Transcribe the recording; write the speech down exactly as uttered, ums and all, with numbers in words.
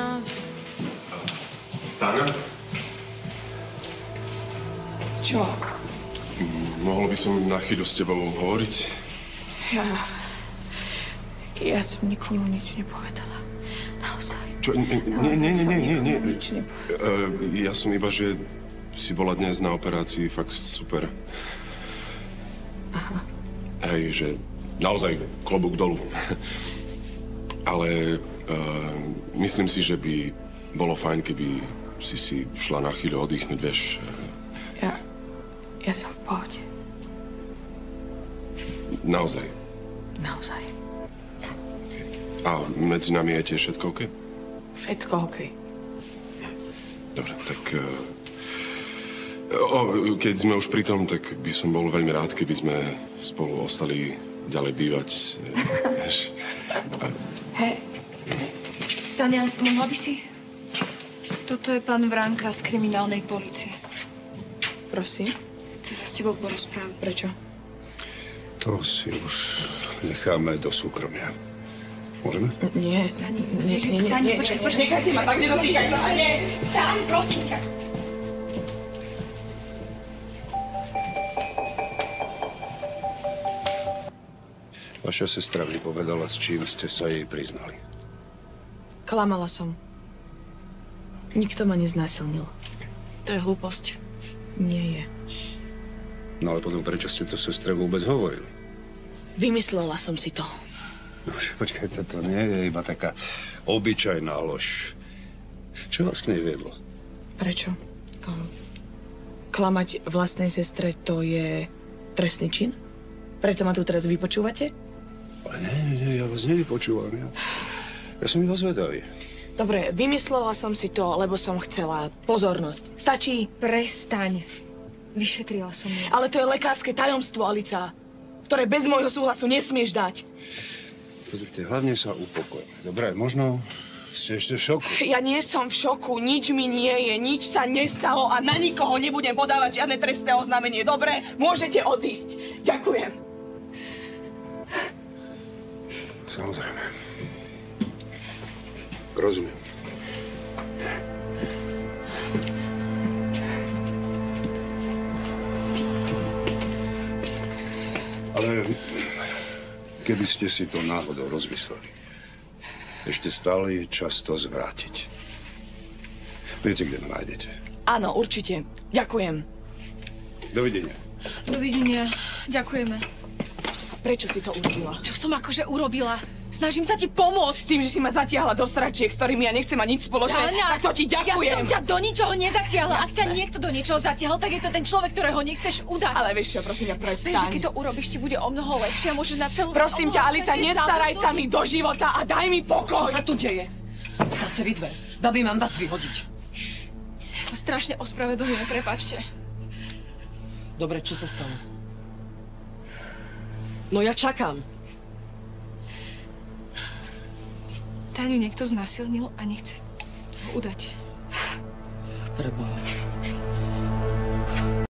Táňa? Čo? Mohol by som na chvíľu s tebou hovoriť? Ja... Ja som nikomu nič nepovedala. Naozaj. Čo? Nie, nie, nie, nie, nie, nie. Nič nepovedala. Uh, ja som iba, že si bola dnes na operácii, fakt super. Aha. Hej, že naozaj klobúk dolu. Ale uh, myslím si, že by bolo fajn, keby si si šla na chvíľu oddychnúť, vieš. Ja... Ja som v pohode. Naozaj. Naozaj. A medzi nami je tiež všetko OK? Všetko OK. Dobre, tak... Uh, o, keď sme už pri tom, tak by som bol veľmi rád, keby sme spolu ostali ďalej bývať. Hej. Tania, mohla by si? Toto je pán Vránka z kriminálnej polície. Prosím? Chce sa s tebou porozprávať. Prečo? To si už necháme do súkromia. Môžeme? Nie, nie, nie, nie, nie. Tania, počkaj, počkaj. Nechajte ma, tak nedotýkaj sa, nie! Tania, prosím ťa. Vaša sestra mi povedala, s čím ste sa jej priznali. Klamala som. Nikto ma neznásilnil. To je hlúposť. Nie je. No ale potom prečo ste to sestre vôbec hovorili? Vymyslela som si to. No, počkajte, to nie je iba taká obyčajná lož. Čo vás k nej viedlo? Prečo? Um, klamať vlastnej sestre, to je trestný čin? Preto ma tu teraz vypočúvate? Ale nie, nie, nie, ja vás nevypočúvam. Ja, ja som iba zvedavý. Dobre, vymyslela som si to, lebo som chcela pozornosť. Stačí? Prestaň. Vyšetrila som ju. Ale to je lekárske tajomstvo, Alica, ktoré bez môjho súhlasu nesmieš dať. Pozrite, hlavne sa upokojme. Dobre, možno ste ešte v šoku. Ja nie som v šoku, nič mi nie je, nič sa nestalo a na nikoho nebudem podávať žiadne trestné oznámenie. Dobre, môžete odísť. Ďakujem. Samozrejme. Rozumiem. Ale keby ste si to náhodou rozmysleli, ešte stále je čas to zvrátiť. Viete, kde ma nájdete? Áno, určite. Ďakujem. Dovidenia. Dovidenia. Ďakujeme. Prečo si to urobila? Čo som akože urobila? Snažím sa ti pomôcť. S tým, že si ma zatiahla do sračiek, s ktorými ja nechcem mať nič spoločné, Táňa, tak to ti ďakujem. Ja som ťa do ničoho nezatiahla. Ak ťa Jasné. niekto do niečoho zatiahol, tak je to ten človek, ktorého nechceš udať. Ale vieš čo, prosím ťa, Vieš, že prestaň. keď to urobíš, ti bude o mnoho lepšie a môžeš na celú... Prosím ťa, Alica, nestaraj sa mi do života a daj mi pokoj. Čo sa tu deje? Zase vy dve. Babi, mám vás vyhodiť. Ja sa strašne ospravedlňujem, prepáčte. Dobre, čo sa stalo? No ja čakám. Táňu niekto znasilnil a nechce ho udať. Preboha.